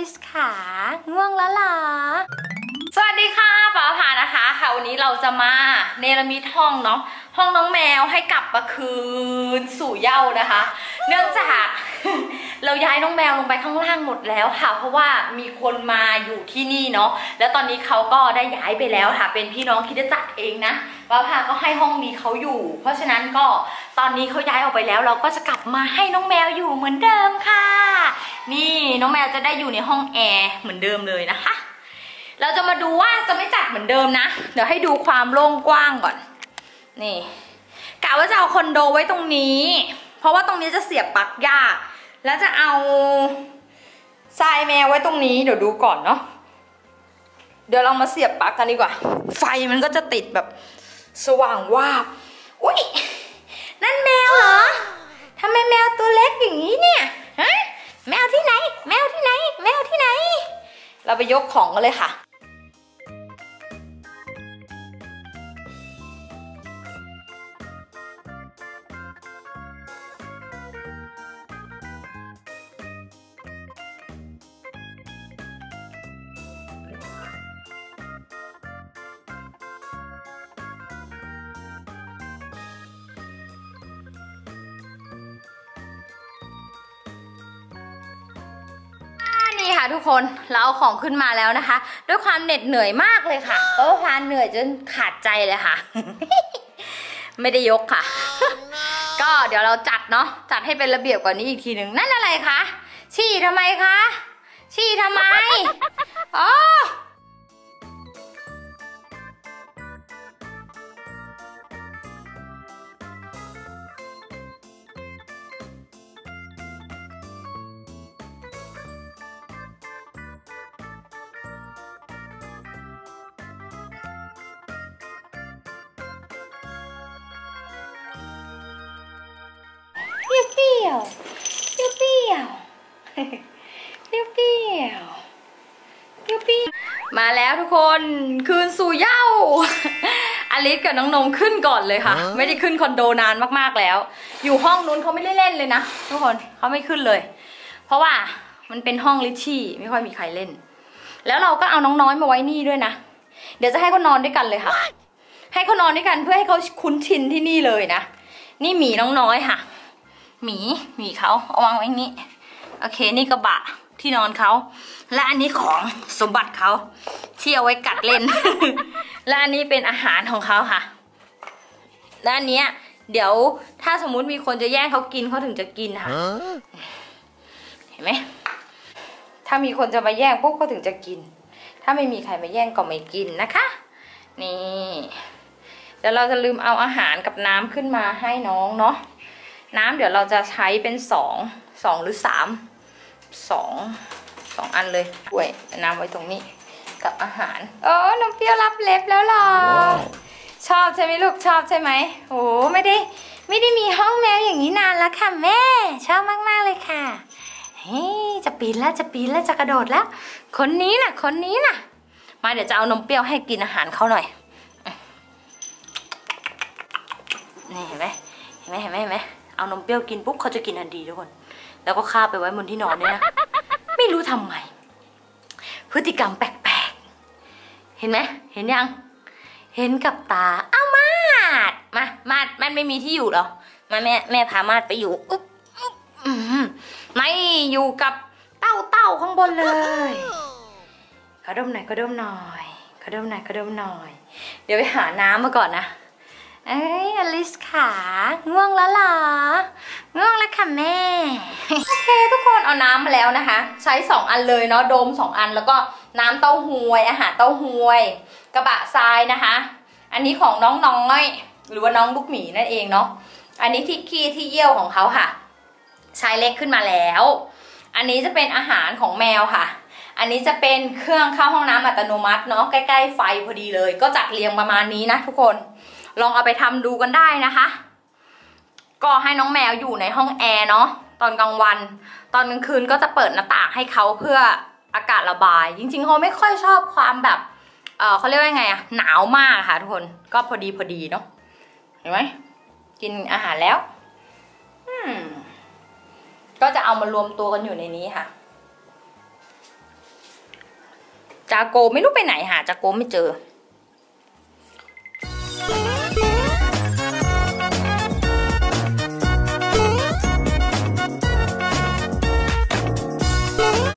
ลิสขาง่วงแล้วเหรอสวัสดีค่ะป๋าผานะคะวันนี้เราจะมาเนรมิตห้องเนาะห้องน้องแมวให้กลับมาคืนสู่เหย้านะคะ เนื่องจากเราย้ายน้องแมวลงไปข้างล่างหมดแล้วค่ะเพราะว่ามีคนมาอยู่ที่นี่เนาะแล้วตอนนี้เขาก็ได้ย้ายไปแล้วค่ะเป็นพี่น้องคริสตจักรเองนะป๋าผาก็ให้ห้องนี้เขาอยู่เพราะฉะนั้นก็ตอนนี้เขาย้ายออกไปแล้วเราก็จะกลับมาให้น้องแมวอยู่เหมือนเดิมค่ะนี่น้องแมวจะได้อยู่ในห้องแอร์เหมือนเดิมเลยนะคะเราจะมาดูว่าจะไม่จัดเหมือนเดิมนะเดี๋ยวให้ดูความโล่งกว้างก่อนนี่กะว่าจะเอาคอนโดไว้ตรงนี้เพราะว่าตรงนี้จะเสียบปลั๊กยากแล้วจะเอาทรายแมวไว้ตรงนี้เดี๋ยวดูก่อนเนาะเดี๋ยวเรามาเสียบปลั๊กกันดีกว่าไฟมันก็จะติดแบบสว่างวาบอุ้ยนั่นแมวเหรอทำไมแมวตัวเล็กอย่างนี้เนี่ยฮะแมวที่ไหนแมวที่ไหนแมวที่ไหนเราไปยกของกันเลยค่ะนี่ค่ะทุกคนเราเอาของขึ้นมาแล้วนะคะด้วยความเหน็ดเหนื่อยมากเลยค่ะพาเหนื่อยจนขาดใจเลยค่ะ ไม่ได้ยกค่ะ ก็เดี๋ยวเราจัดเนาะจัดให้เป็นระเบียบกว่านี้อีกทีหนึ่งนั่นอะไรคะฉี่ทำไมคะฉี่ทำไมอ๋อเปรี้ยวเปรี้ยวเปรี้ยวเปรี้ยวเปรี้ยวเปรี้ยวเปรี้ยวเปรี้ยวมาแล้วทุกคนคืนสู่เหย้าอลิสกับน้องนมขึ้นก่อนเลยค่ะไม่ได้ขึ้นคอนโดนานมากๆแล้วอยู่ห้องนู้นเขาไม่ได้เล่นเลยนะทุกคนเขาไม่ขึ้นเลยเพราะว่ามันเป็นห้องลิชชี่ไม่ค่อยมีใครเล่นแล้วเราก็เอาน้องน้อยมาไว้นี่ด้วยนะเดี๋ยวจะให้เขานอนด้วยกันเลยค่ะให้เขานอนด้วยกันเพื่อให้เขาคุ้นชินที่นี่เลยนะนี่หมีน้องน้อยค่ะหมีเขาเอาวางไว้นี้โอเคนี่กระบะที่นอนเขาและอันนี้ของสมบัติเขาที่เอาไว้กัดเล่น และอันนี้เป็นอาหารของเขาค่ะและอันเนี้ยเดี๋ยวถ้าสมมุติมีคนจะแย่งเขากินเขาถึงจะกินค่ะเห็นไหมถ้ามีคนจะมาแย่งปุ๊บเขาถึงจะกินถ้าไม่มีใครมาแย่งก็ไม่กินนะคะนี่เดี๋ยวเราจะลืมเอาอาหารกับน้ำขึ้นมาให้น้องเนาะน้ำเดี๋ยวเราจะใช้เป็นสองหรือสองอันเลยด้วยน้ำไว้ตรงนี้กับอาหารน้องเปรี้ยวรับเล็บแล้วหรอ wow. ชอบใช่ไหมลูกชอบใช่ไหมโอ้ไม่ได้มีห้องแมวอย่างนี้นานแล้วค่ะแม่ชอบมากๆเลยค่ะเฮ้จะปีนแล้วจะกระโดดแล้วคนนี้น่ะมาเดี๋ยวจะเอานมเปรี้ยวให้กินอาหารเขาหน่อยนี่เห็นไหมเอานมเปรี้ยวกินปุ๊บเขาจะกินทันทีทุกคนแล้วก็คาบไปไว้บนที่นอนด้วยนะไม่รู้ทำไมพฤติกรรมแปลกๆเห็นไหมเห็นยังเห็นกับตาเอามาดมันไม่มีที่อยู่หรอมาแม่พามาดไปอยู่ไม่อยู่กับเต้าข้างบนเลยขอดมหน่อยเดี๋ยวไปหาน้ำมาก่อนนะอลิสขาง่วงแล้วเหรอง่วงแล้วค่ะแม่โอเคทุกคนเอาน้ำมาแล้วนะคะใช้2อันเลยเนาะโดม2อันแล้วก็น้ำเต้าหวยอาหารเต้าหวยกระบะทรายนะคะอันนี้ของน้องน้อยหรือว่าน้องลูกหมีนั่นเองเนาะอันนี้ที่ขี้ที่เยี่ยวของเขาค่ะใช้เล็กขึ้นมาแล้วอันนี้จะเป็นอาหารของแมวค่ะอันนี้จะเป็นเครื่องเข้าห้องน้ำอัตโนมัติเนาะใกล้ๆไฟพอดีเลยก็จัดเรียงประมาณนี้นะทุกคนลองเอาไปทำดูกันได้นะคะก็ให้น้องแมวอยู่ในห้องแอร์เนาะตอนกลางวันตอนกลางคืนก็จะเปิดหน้าต่างให้เขาเพื่ออากาศระบายจริงๆเขาไม่ค่อยชอบความแบบเขาเรียกว่าไงอะหนาวมากค่ะทุกคนก็พอดีเนาะเห็นไหมกินอาหารแล้วก็จะเอามารวมตัวกันอยู่ในนี้ค่ะจาโกไม่รู้ไปไหนหาจาโกไม่เจอ